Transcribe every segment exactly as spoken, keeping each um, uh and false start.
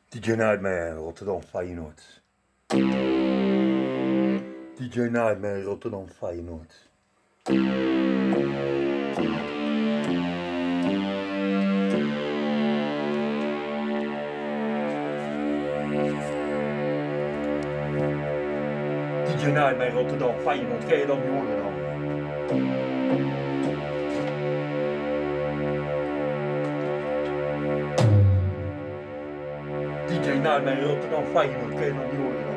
D J Nightmare, Rotterdam Feyenoord. D J Nightmare, Rotterdam Feyenoord. D J Nightmare, Rotterdam Feyenoord, ken je dat niet horen dan? D J Nightmare, Rotterdam Feyenoord, ken je dat niet horen dan?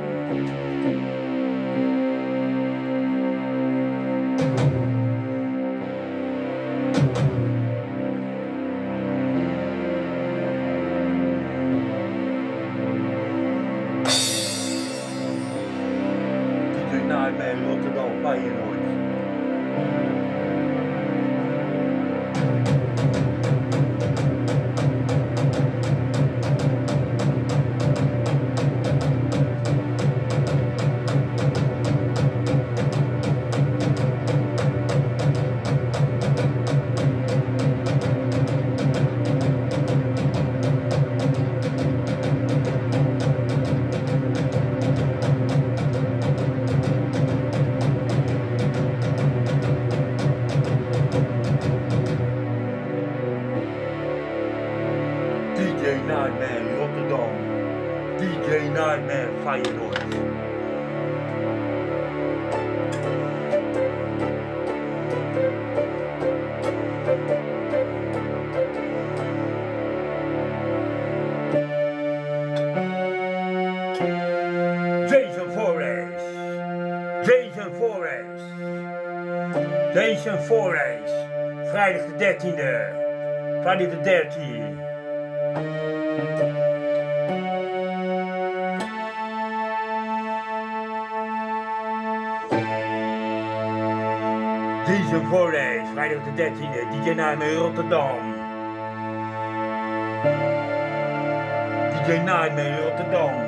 Nightmare, Rotterdam Feyenoord. D J Nightmare, Rotterdam. D J Nightmare, Feyenoord. Jason Voorhees. Jason Voorhees. Jason Voorhees. Vrijdag de dertiende. Vrijdag de dertiende. Jason Voorhees, vrijdag de dertiende, D J Nightmare Rotterdam. D J Nightmare Rotterdam.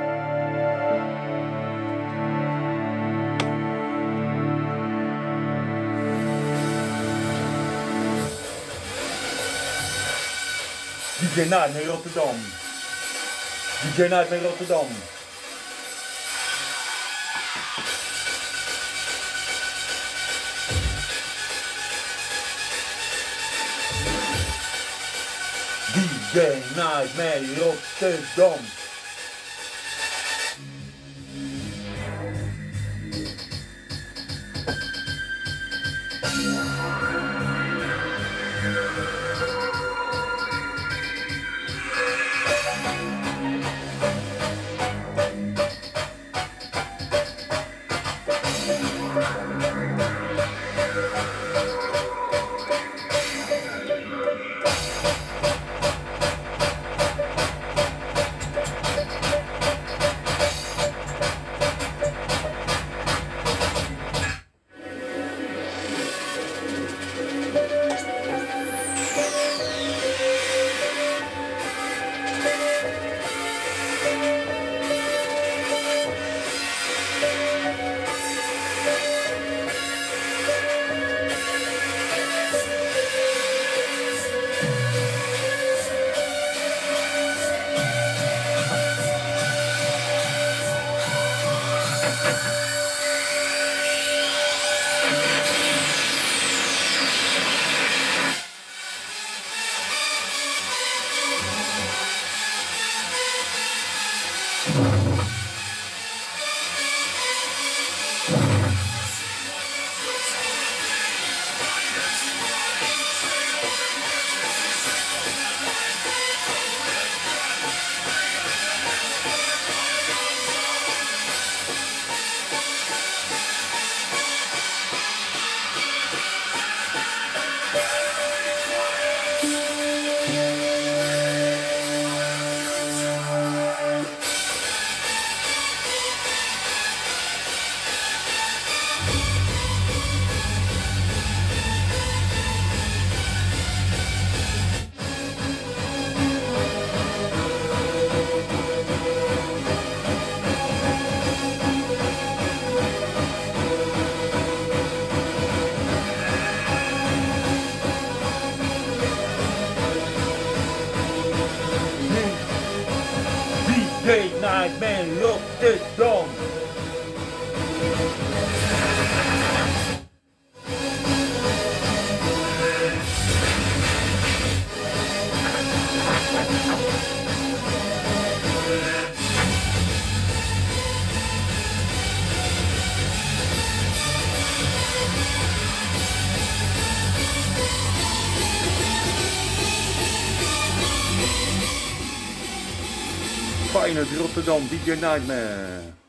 D J Nightmare Rotterdam. D J Nightmare Rotterdam. D J Nightmare Rotterdam. G Nightmare Rotterdam. Feyenoord Rotterdam, D J Nightmare.